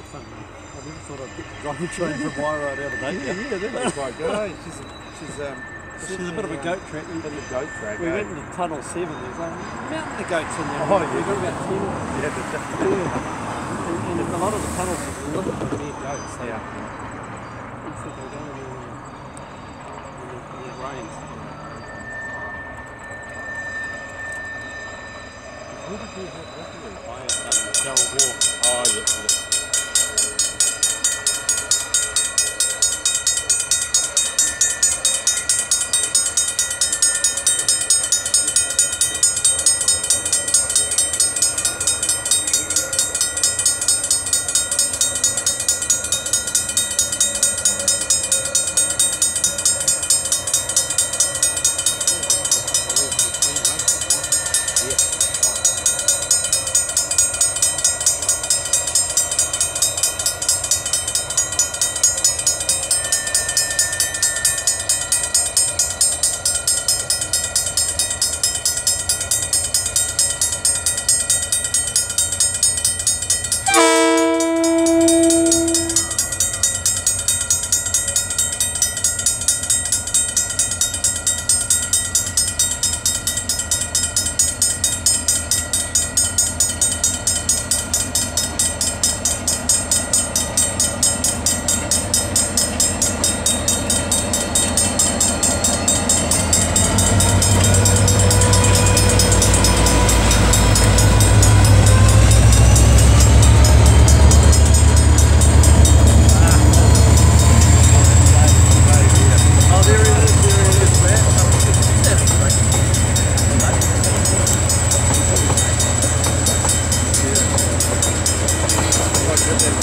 great fun, man. I never thought I'd get to drive a train from Wairau out of Nate. Yeah, that was quite good, eh? She's a bit of a goat track. A bit of a goat track, We went into Tunnel 7, there's a mountain of goats in there. Oh, yeah. We've got about 10. Yeah, And a lot of the tunnels are little for mere goats. So yeah. I think they go in there when it rains. Who did you have with you? I had Darryl Moore. Oh, yeah.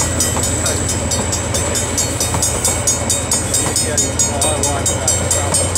Yeah, I like that.